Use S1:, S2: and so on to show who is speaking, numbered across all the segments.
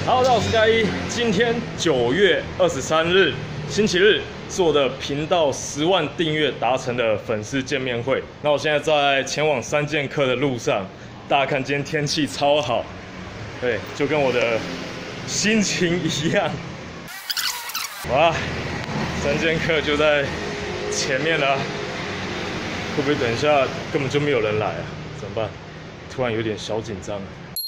S1: Hello， 大家好，我是盖一。今天9月23日，星期日，是我的频道10万订阅达成的粉丝见面会。那我现在在前往3剑客的路上，大家看今天天气超好，对，就跟我的心情一样。哇，3剑客就在前面了，会不会等一下根本就没有人来啊？怎么办？突然有点小紧张。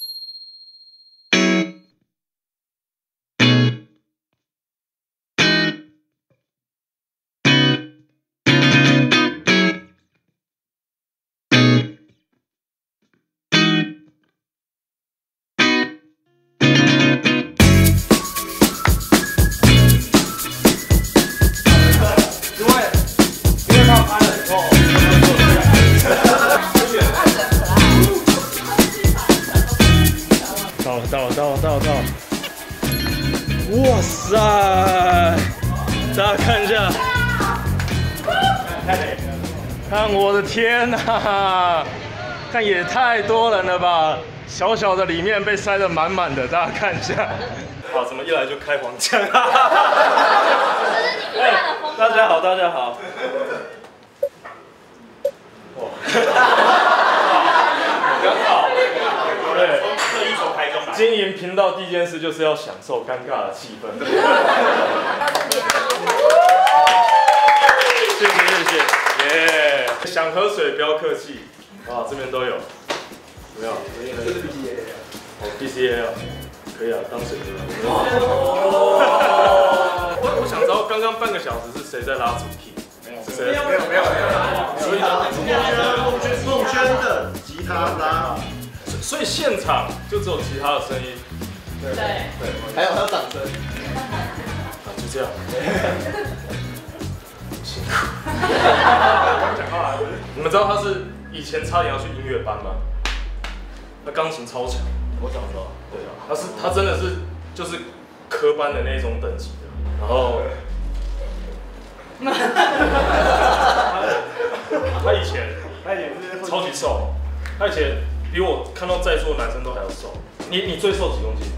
S1: 到了！哇塞！大家看一下，看我的天哪！看也太多人了吧！小小的里面被塞得满满的，大家看一下。哇，怎么一来就开黄腔？大家好，大家好。哇！刚好，对。经营频道第一件事就是要享受尴尬的气氛。谢谢，耶！想喝水不要客气，啊，这边都有，有没有？这是 BCA 啊，哦 BCA 啊，可以啊，当水喝。我想知道刚刚半个小时是谁在拉主 key？ 没有。所以孟轩的吉他拉。所以现场就只有吉他的声音，对，还有掌声，就这样，辛苦。讲话，你们知道他是以前差点要去音乐班吗？他钢琴超强，我早知道。对啊，他真的是就是科班的那种等级的，然后他以前是超级瘦，他以前。比我看到在座的男生都还要瘦。你最瘦几公斤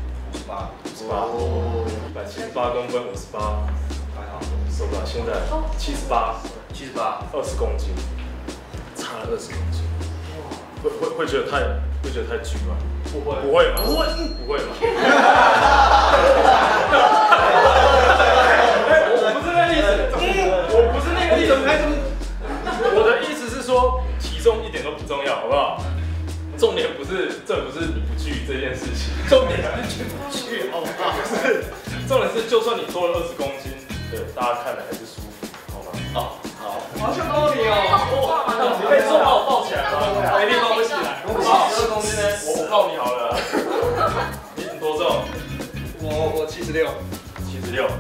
S1: ？58，178公分，58，还好，瘦不了。现在78 ，20公斤，差了20公斤。会觉得太巨吗？不会吗？不会吗？我不是那个意思，我的意思是说，体重一点都不重要，好不好？重点不是你不巨这件事情，重点是不巨，好不好？是，重点是就算你多了20公斤，对，大家看了还是舒服，好吗？好，好想抱你哦！你可以说把我抱起来吗？没地方会起来。12公斤呢？我抱你好了。你多重？我76。76。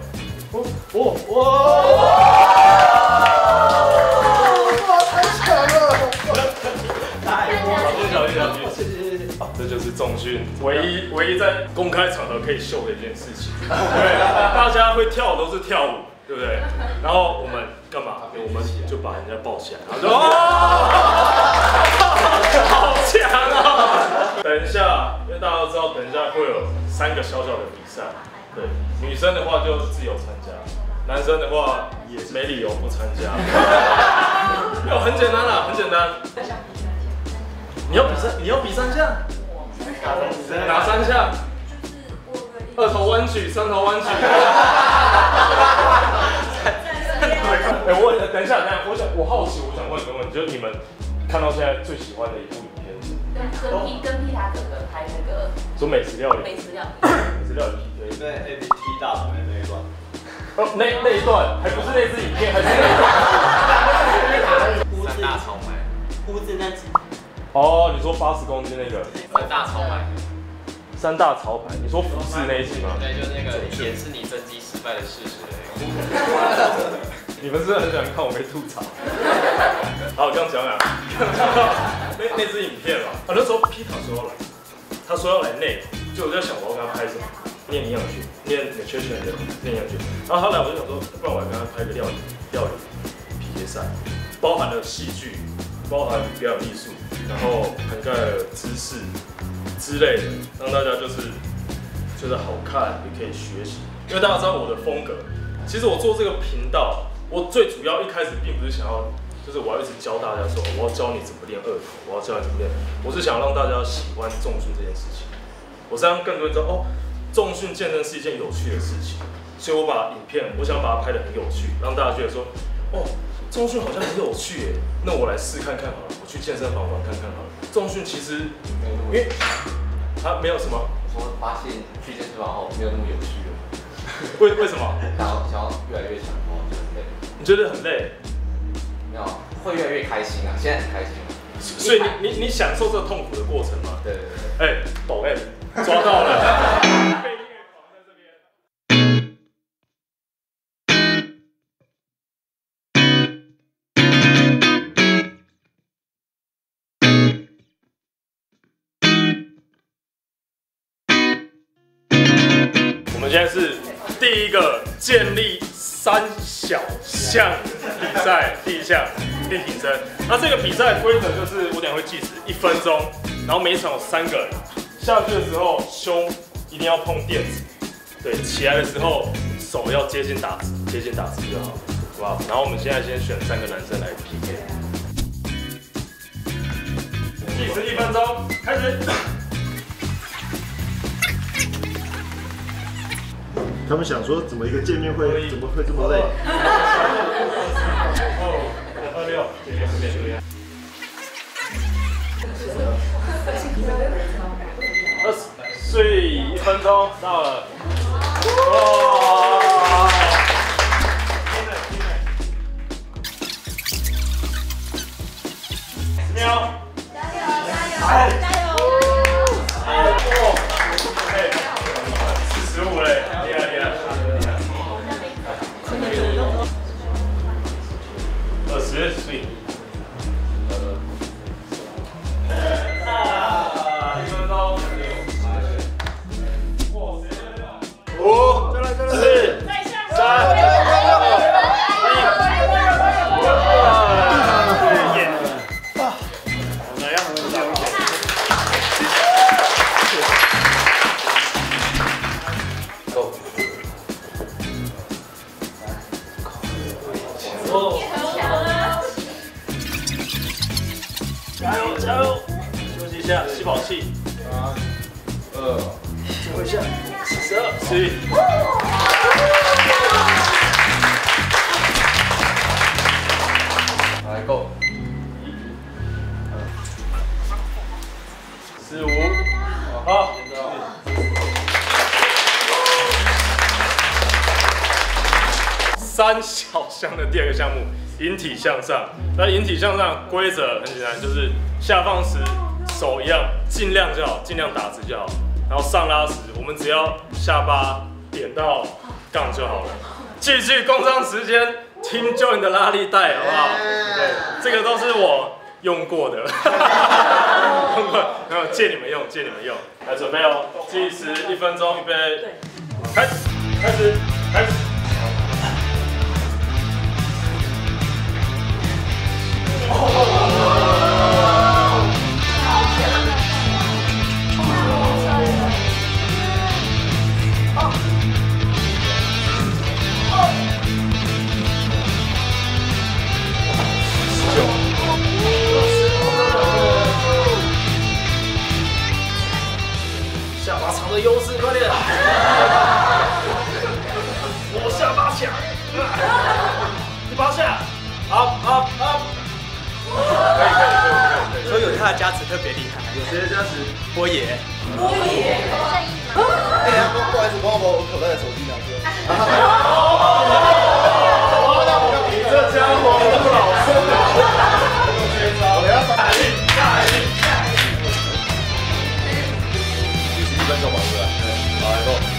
S1: 这就是重训唯一在公开场合可以秀的一件事情。对，大家会跳都是跳舞，对不对？然后我们干嘛？我们就把人家抱起来，然后好强啊！等一下，因为大家都知道，等一下会有3个小小的比赛。对，女生的话就自由参加，男生的话也没理由不参加。没有，很简单啦，很简单。你要比3项。哪3项？2头弯举、3头弯举。等一下，我好奇，我想问一个问题，就是你们看到现在最喜欢的一部影片是？
S2: 跟皮塔哥哥拍那个。
S1: 说美食料理。
S2: 美食料理
S1: PK。
S3: 对 ABT 大牌那一段。
S1: 那一段还不是那支影片，还是那一段。
S3: 3大超买。
S2: 胡子那只。
S1: 哦，你说80公斤那个
S3: 3大潮牌
S1: ，3大潮牌，你说服饰那一集吗？
S3: 对，就是那个也是你增肌失败的事实的那
S1: 个。你们是很喜欢看我被吐槽。好，我这样讲啊，那支影片嘛，那时候皮塔说要来，他说要来内，就我在想我要跟他拍什么，念营养学，念 nutrition 的念营养学，然后他来我就想说，不然我来跟他拍个料理 PK 赛，包含了戏剧。包含表演艺术，然后涵盖了知识之类的，让大家就是觉得好看，也可以学习。因为大家知道我的风格，其实我做这个频道，我最主要一开始并不是想要，就是我要一直教大家说，我要教你怎么练二头，我要教你怎么练，我是想让大家喜欢重训这件事情。我是让更多人知道，哦，重训健身是一件有趣的事情，所以我把影片，我想把它拍得很有趣，让大家觉得说，哦，重训好像很有趣耶，那我来试看看好了，我去健身房玩看看好了。重训其实，因为它没有什么。
S3: 我发现去健身房后没有那么有趣了。
S1: 为什么？
S3: 想要越来越强，然后就很累。
S1: 你觉得很累？
S3: 没有，会越来越开心啊！现在很开心。
S1: 所以你享受这个痛苦的过程吗？
S3: 对对对。
S1: 哎，抖 M 抓到了。被音乐狂在这边。我们现在是第一个建立3小项比赛，第一项立挺身。那这个比赛规则就是我等下会计时1分钟，然后每一场有3个人，下去的时候胸一定要碰垫子，对，起来的时候手要接近打直，接近打直就好，好不好？然后我们现在先选3个男生来 PK。计时1分钟，开始。
S4: 他们想说，怎么一个见面会，怎么会这么累
S1: ？26，这边。所以1分钟到了。哇！10秒。加油！45嘞，厉害。20，所以。1分钟。5，4，3，2，1。加油！休息一下，吸饱气。3、2、最后一下，42、11。
S3: 来 ，Go！
S1: 15，好。3小项的第2个项目，引体向上。那引体向上规则很简单，就是下放时手一样，尽量就好，尽量打直就好。然后上拉时，我们只要下巴点到杠就好了。继续工商时间 ，Team Join 的拉力带，好不好？对，这个都是我用过的，然后借你们用，来准备哦，计时1分钟，预备，开始。下巴长的优势，快点！我下巴强，18下 ，up。可以。
S5: 所以有他的加持特别厉害。
S4: 有谁的加持？
S5: 波爷。
S2: 不好
S4: 意思，帮我把我口袋的手机拿出来。
S1: 你这家伙不老实。我要大力。
S4: 1分钟吧，是吧？好，来，Go。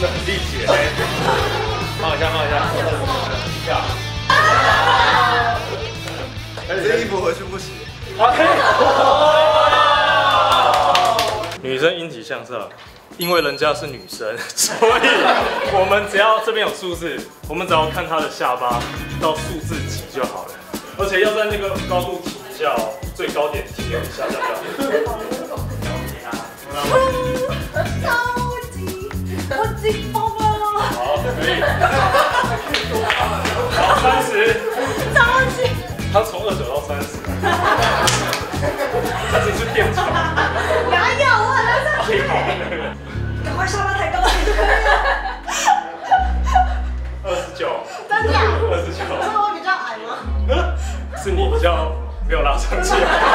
S1: 的很力竭。放一下，放一下。
S4: 这衣服回去不洗。
S1: 女生引体向上，因为人家是女生，所以我们只要这边有数字，我们只要看她的下巴到数字几就好了，而且要在那个高度停一下哦，最高点停留一下，这样。
S2: 我紧绷了。
S1: 好，可以。好，30。
S2: 超级。
S1: 他从29到30，这只是垫床。
S2: 哪有啊？那是。赶快下巴抬高一点就可以了。
S1: 29。
S2: 真的
S1: ？29。
S2: 是我比较矮吗？
S1: 是你比较没有拉上去。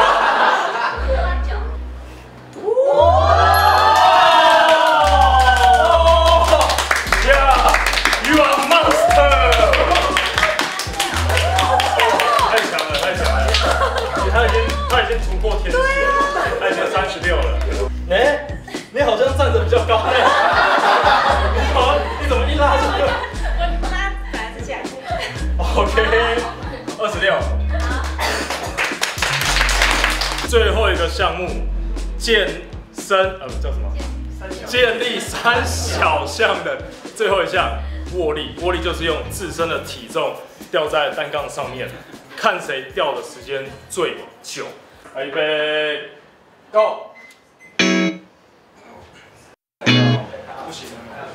S1: 他已经突破天际了，他已经36了。你好像站着比较高呢。你怎么一拉就？
S2: 我拉本来是起来。
S1: OK， 26。最后一个项目，健身叫什么？健力3小项的最后一项握力。握力就是用自身的体重吊在单杠上面。看谁吊的时间最久。预备 ，Go！ 不行，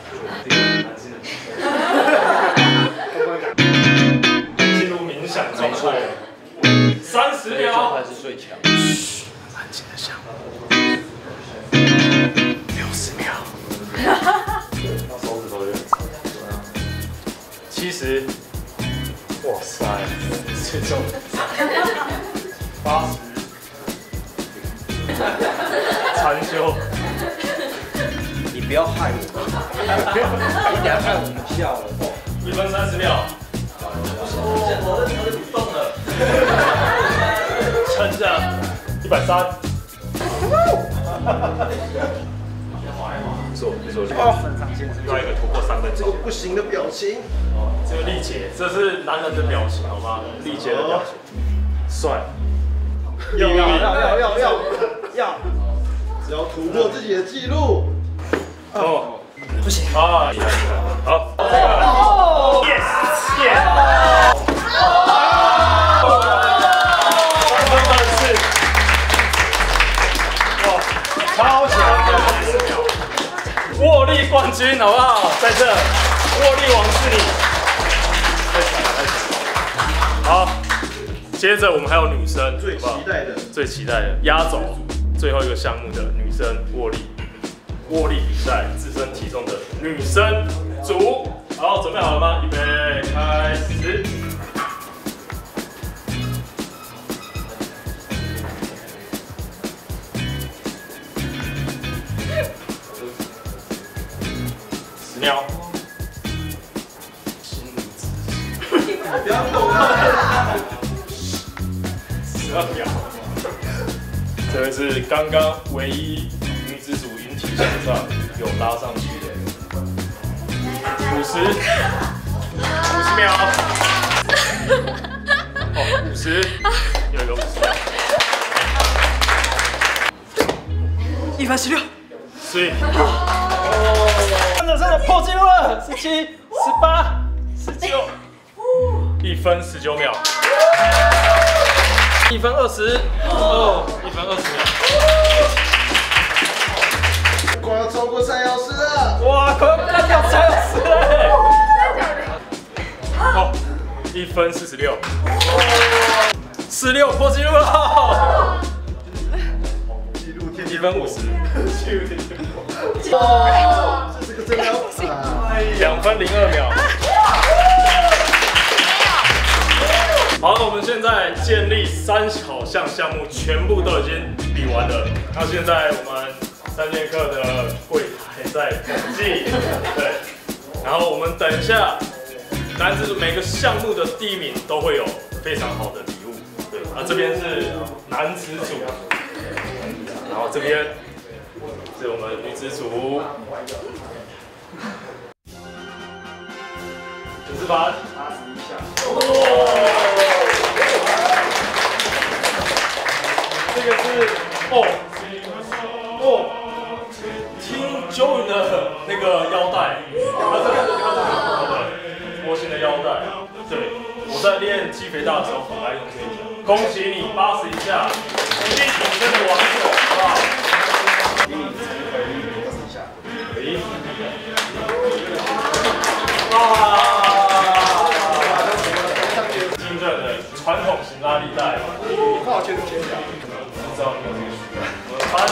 S1: 进入冥想状态。30秒。还是最强。嘘，安静的想。60秒。手指头有点长。70。哇塞，最重80，禅修。
S5: 你不要害我，你等下害我们笑了。
S1: 1分30秒。我的不动了。撑着，130。不错。另外一个突破3分钟。
S4: 这个不行的表情。
S1: 这个力竭，这是男人的表情，好吗？力竭的表情，帅。
S4: 要，只要突破自己的记录。
S1: 哦，不行啊！好，这个 ，yes， 哇，超强的30秒，握力冠军，好不好？在这，握力王是你。好，接着我们还有女生最期待的压轴最后一个项目的女生握力比赛自身体重的女生组。好，准备好了吗？预备，开始。10秒。
S4: 不要动啊
S1: ！12秒。这位是刚刚唯一女子组引体向上有拉上去的。50秒。哦，50，又一个50秒。
S2: 116。
S1: 所以，真的破纪录了，17、18、19。1分19秒，1分20，哦，1分20秒，
S4: 快要超过3小时了，
S1: 哇，快要干掉3小时了，好，1分46， 16破纪录了，
S4: 纪录天
S1: 1分50，
S4: 这个真的
S1: 2分02秒。好，我们现在建立3小项项目全部都已经比完了。那现在我们3剑客的柜台在统计，对。然后我们等一下，男子组每个项目的第1名都会有非常好的礼物，对。这边是男子组，然后这边是我们女子组。 48。
S4: 81下。
S1: 这个是听 Joey 的那个腰带，它这个模型的腰带。对，我在练肌肥大的时候很爱用这一条。恭喜你81下，力挺身的王者，好不好？
S4: 给你成回21下。
S1: 精准的传统型拉力带。
S4: 看我签不签下？
S1: 不知道你有没有需要？我翻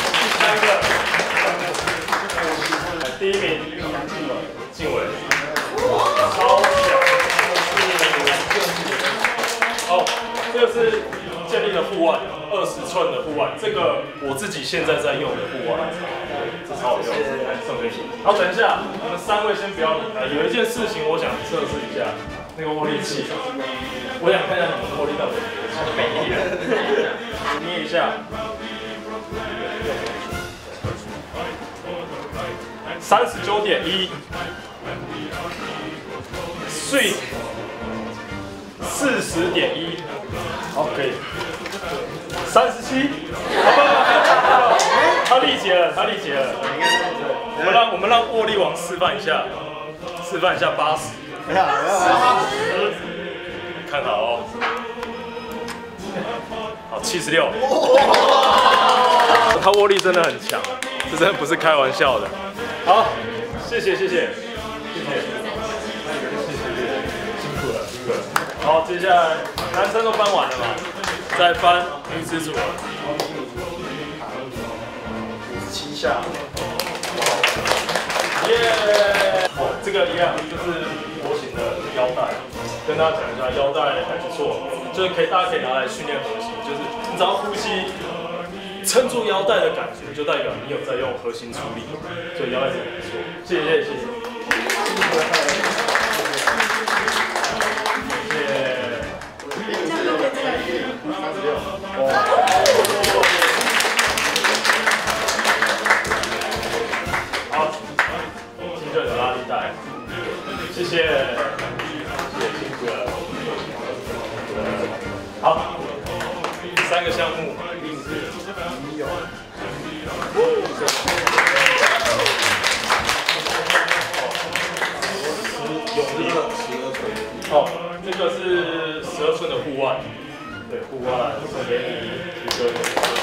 S1: 第3个，第1名静伟，超强。哦，这个是建立的护腕，20寸的护腕，这个我自己现在在用的护腕，这超好用，来送给你。好，等一下，你们3位先不要离开，有一件事情我想测试一下，那个握力器，我想看一下你们握力到底有多没力了，捏一下。39.1，睡40.1，好，可以。37，好，他力竭了，他力竭了。我们让握力王示范一下80。看好哦。好，76。他握力真的很强，这真的不是开玩笑的。好，谢谢，辛苦了。好，接下来男生都翻完了嘛，再翻女子组。
S4: 57下。
S1: 耶！好，这个一样就是模型的腰带，跟大家讲一下，腰带还不错，就是大家可以拿来训练核心，就是你只要呼吸。撑住腰带的感觉，就代表你有在用核心出力，所以腰带是不错。谢谢。好，精准的拉力带，谢谢，辛苦了。好，3个项目。哦，这个是12寸的护腕，对，护腕送给你一个。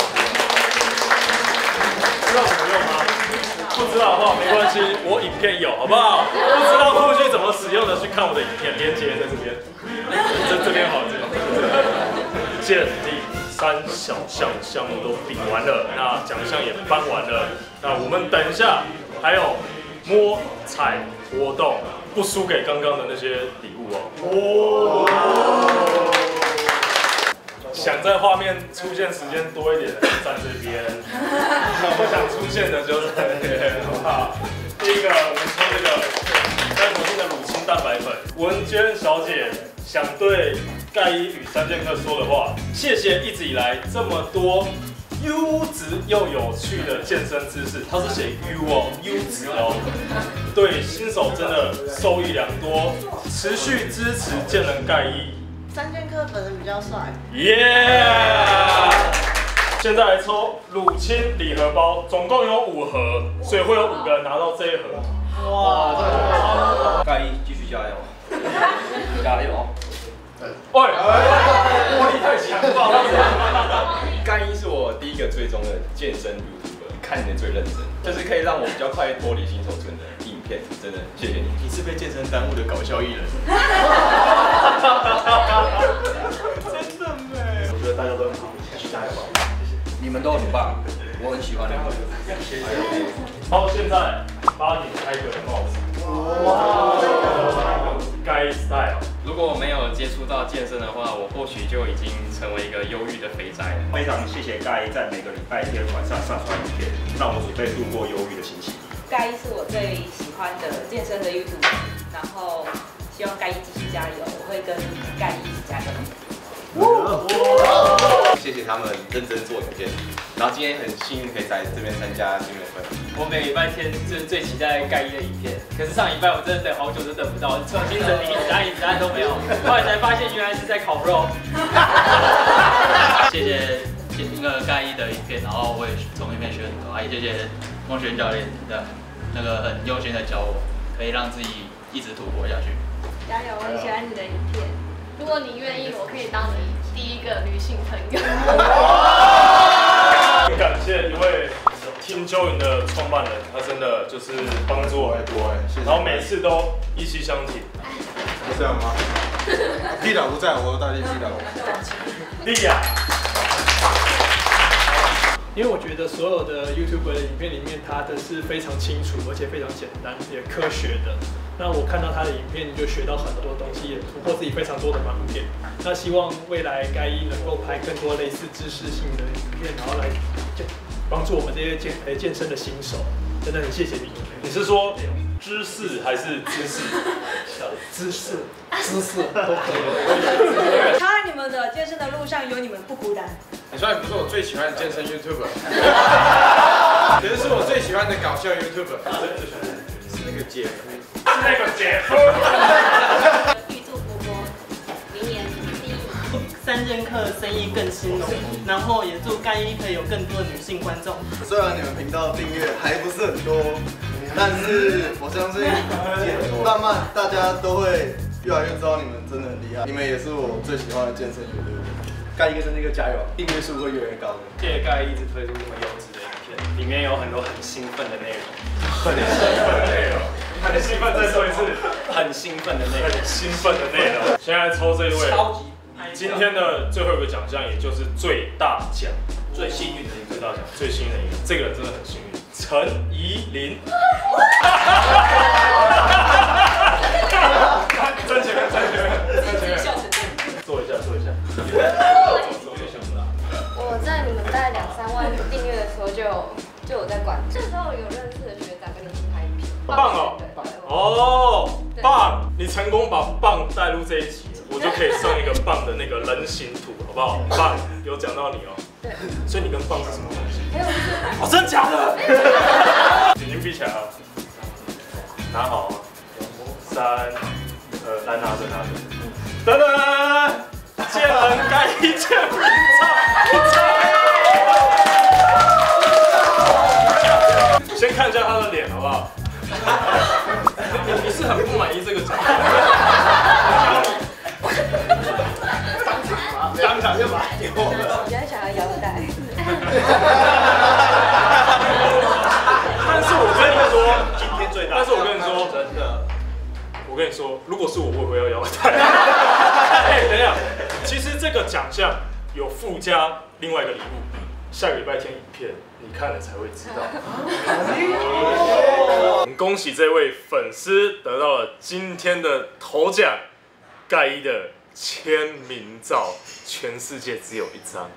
S1: 知道怎么用吗？不知道的话没关系，我影片有，好不好？不知道护具怎么使用的，去看我的影片，链接在这边。这边好，这边。鉴定3小项目都比完了，那奖项也颁完了，那我们等一下还有摸彩活动，不输给刚刚的那些礼物哦。想在画面出现时间多一点的站这边，不想出现的就在那边，好不好？第一个我们抽这个在国定的乳清蛋白粉，文娟小姐想对盖伊与3剑客说的话，谢谢一直以来这么多优质又有趣的健身知识，他是写 U 哦，优质哦，对新手真的受益良多，持续支持健人盖伊。
S2: 3剑客本人比较帅。
S1: 耶！现在来抽乳清礼盒包，总共有5盒，所以会有5个人拿到这一盒。
S5: 哇！盖伊继续加油，加油！
S1: 喂，握力太强了！
S6: 盖伊是我第一个追踪的健身 YouTuber， 看你的最认真，就是可以让我比较快脱离新手村的影片，真的谢谢你。
S7: 你是被健身耽误的搞笑艺人。
S1: 真的没？
S4: 我觉得大家都很好，继续加油吧！谢谢。
S5: 你们都很棒，我很喜欢你们。
S1: 好，现在8点开个帽子。哇！盖 style。
S8: 如果我没有接触到健身的话，我或许就已经成为一个忧郁的肥宅了。
S7: 非常谢谢盖伊在每个礼拜天晚上上传影片，让我准备度过忧郁的星期。
S2: 盖伊是我最喜欢的健身的 YouTube， 然后希望盖伊继续加油，我会跟盖伊一起加油。
S3: 谢谢谢谢他们认真做影片，然后今天很幸运可以在这边参加新人会。
S8: 我每礼拜天就是最期待盖伊的影片，可是上礼拜我真的等好久都等不到，重新整理子弹都没有，后来才发现原来是在烤肉。谢谢那个盖伊的影片，然后我也从影片学很多，也谢谢孟璇教练的那个很用心的教我，可以让自己一直突破下去。
S2: 加油！我很喜欢你的影片，如果你愿意，我可以当你第一个女性朋友。
S1: 很感谢一位Team Join 的创办人，他真的就是帮助我很多，然后每次都一气相挺。
S4: 是这样吗？屁佬不在，我代替屁佬。
S1: 厉害！
S9: 因为我觉得所有的 YouTuber 的影片里面，他的是非常清楚，而且非常简单，也科学的。那我看到他的影片，就学到很多东西，也突破自己非常多的盲点。那希望未来盖伊能够拍更多类似知识性的影片，然后来帮助我们这些健身的新手。真的很谢谢你。
S1: 你是说知识还是知识？
S9: 知识都可以。
S2: 他在你们的健身的路上有你们不孤单。
S10: 虽然不是我最喜欢的健身 YouTuber， 可是我最喜欢的搞笑 YouTuber， 是那个姐夫，
S2: 预祝波波明年第一。
S11: 3剑客生意更兴隆，然后也祝盖伊可以有更多的女性观众。
S5: 虽然你们频道订阅还不是很多，但是我相信慢慢大家都会越来越知道你们真的很厉害。你们也是我最喜欢的健身 YouTuber。盖伊跟那个加油，订阅数会越来越高的。
S8: 谢谢盖伊一直推出这么优质的影片，里面有很多很兴奋的内容。
S1: 很兴奋，再说一次，
S8: 很兴奋的内容。
S1: 很兴奋的内容。现在抽这一位，今天的最后一个奖项，也就是最大奖，最幸运的一个最大奖，最幸运的一个，这个人真的很幸运，陈怡琳。站起来，坐一下。
S2: 我在你们大概2-3万订阅的时候就有在关注，这时候有认识的学长跟你一起拍影片，
S1: 棒哦！哦，棒！你成功把棒带入这一集，我就可以上一个棒的那个人形图，好不好？棒有讲到你哦。
S2: 对。
S1: 所以你跟棒是什么关系？
S2: 没有。
S1: 哦，真的假的？眼睛闭起来啊！拿好。3、2，来拿着。等等，见人该见名先看一下他的脸好不好？你是很不满意这个奖？
S5: 当场就把它丢了。
S2: 我比较想要腰带。
S1: 但是我跟你说，
S5: 今天最大。
S1: 但是我跟你说，
S5: 真的，
S1: 我跟你说，如果是我，会不会要腰带？哎，等一下，其实这个奖项有附加另外一个礼物，下个礼拜天影片。你看了才会知道。恭喜这位粉丝得到了今天的头奖，盖伊的签名照，全世界只有一张。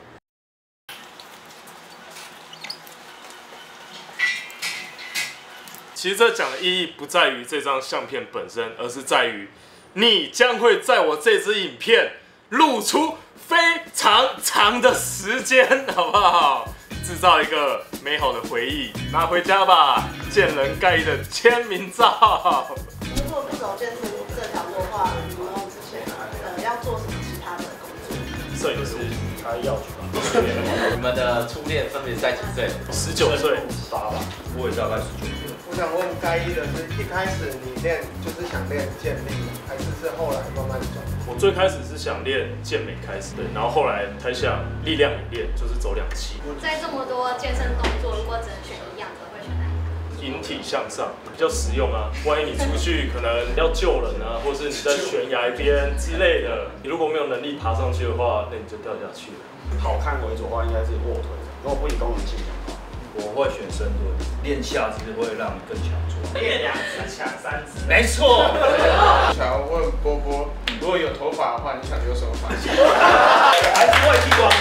S1: 其实这奖的意义不在于这张相片本身，而是在于你将会在我这支影片露出非常长的时间，好不好？制造一个美好的回忆，拿回家吧，见人盖伊的签名照。
S12: 如果不走健身这条路的话，你们之前要做什么其他的工作？
S1: 摄影师，他要去吧。
S3: 你们的初恋分别在几岁
S1: ？19岁
S4: ，18吧，我也大概19岁。
S13: 我想问盖伊的是，一开始你练就是想练健力，还是后来慢慢转？
S1: 我最开始是想练健美开始，对，然后后来才想力量演练，就是走2期。
S2: 在这么多健身动作，如果只能选一样的，会选哪一个？
S1: 引体向上比较实用啊，万一你出去可能要救人啊，或是你在悬崖边之类的，你如果没有能力爬上去的话，那你就掉下去了。
S7: 好看为主的话，应该是卧推，如果不以功能性的话，
S5: 我会选深蹲，练下肢会让你更强壮。
S8: 练2只抢3只，
S5: 没错。
S10: 想要问波波，如果有头发的话，你想留什么发型？
S5: 还是会剃光。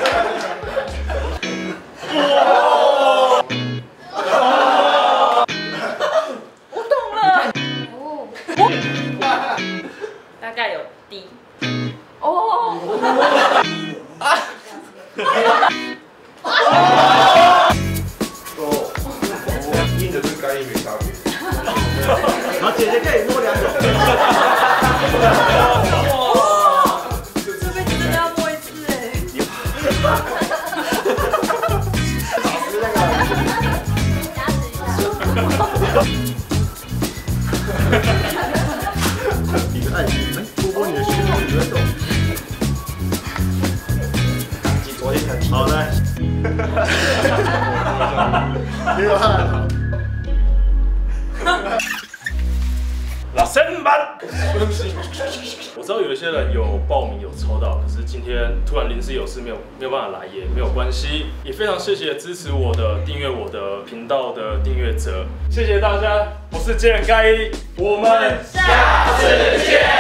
S2: 我懂了。大概有 D。哦。
S10: 硬的跟干硬没差别。
S4: 然后姐姐可以摸2种。
S2: 这辈子真的要摸1次哎。
S4: 老师那个。
S2: 加持一下。
S4: 你的爱心，拨拨你的胸部，你在动。
S5: 昨天才提。
S4: 好来。流汗。
S1: 老生班。我知道有一些人有报名有抽到，可是今天突然临时有事没有办法来，也没有关系。也非常谢谢支持我的、订阅我的频道的订阅者，谢谢大家，我是健人盖一，我们下次见。